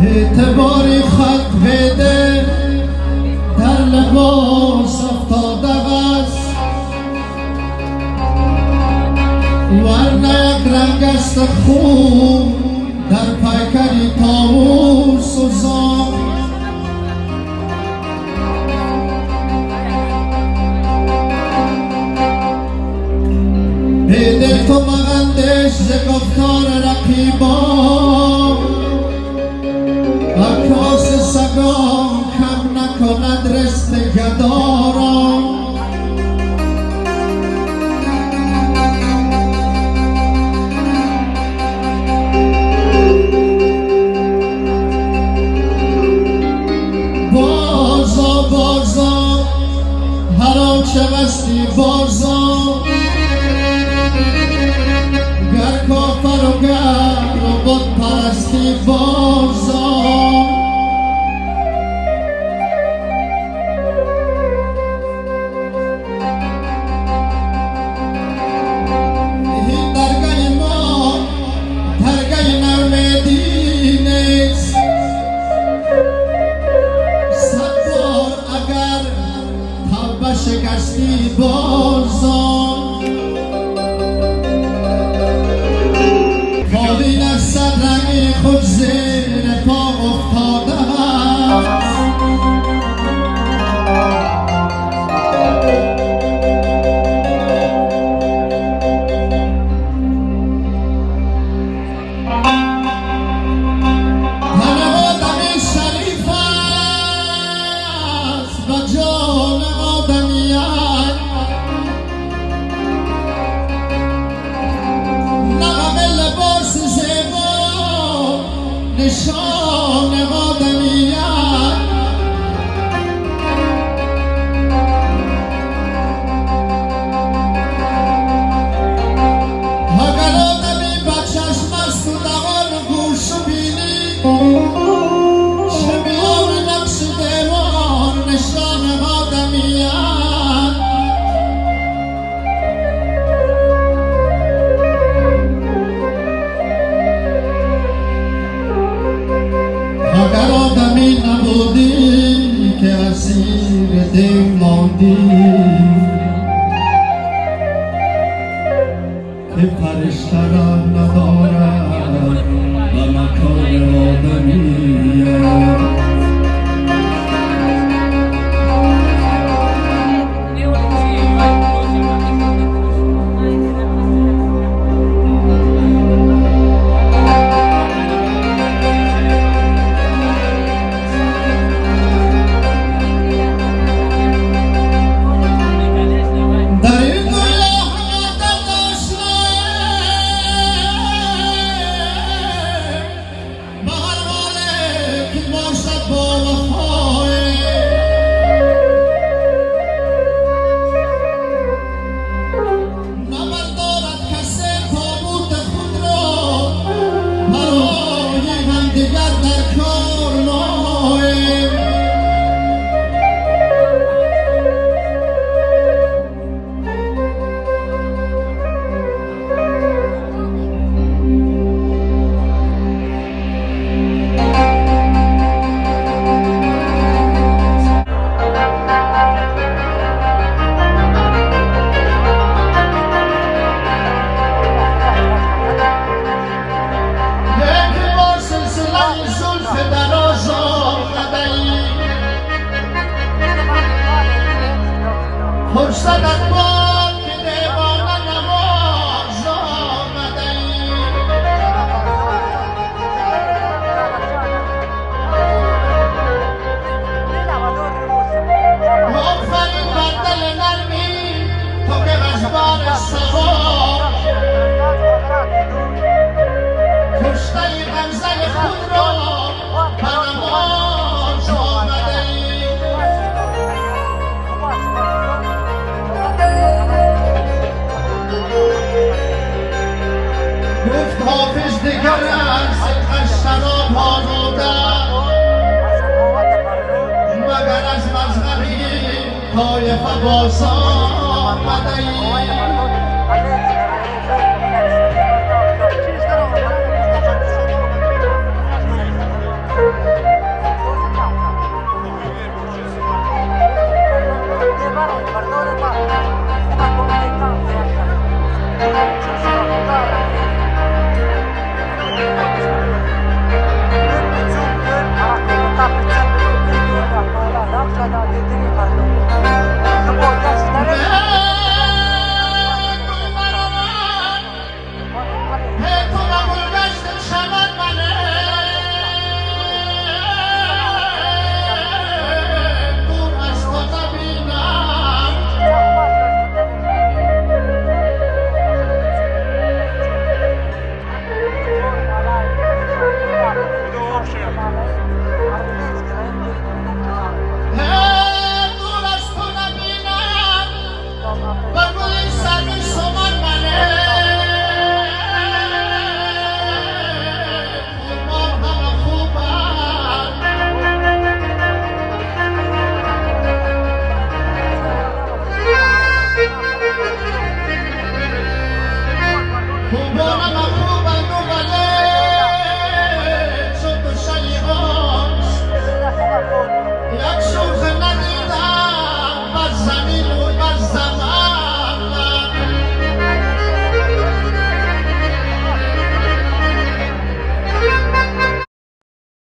اعتباری خط بده در لباس افتاده است ورنه یک رنگ است خون در پیکری طاووس و زان بده تو مغندش ز گفتار رقیبان عکاس سگان کم نکند رست گداران بازا بازا هر آنچه مستی بازا گر کافر و گر بت پرستی بازا این درگاه ما درگاه نومیدی نیست صد بار اگر توبه شکستی بازا بالین از سر رنگ خود زیر پا افتاده است تن آدمی شریف است و جان آدمیت نغم لباس زیبا نشان آدمیت اگر آدمی بچشم است و دوان گوش و بینی چه بیار نقش دیوار نشان آدمیت اگر آدمی نبودی که اسیر دیو ماندی که فرشته را ندارد و مکان آدمیت فرصتت باد که دیوانه نماز آمده ای آفرین بر دل نرمی تو که غضبان سوار کشته غمزه خود را به نماز آمده ای گفت حافظ دیگر از شراب آلوده مگر از مذهبی طایفه بازار آمده ای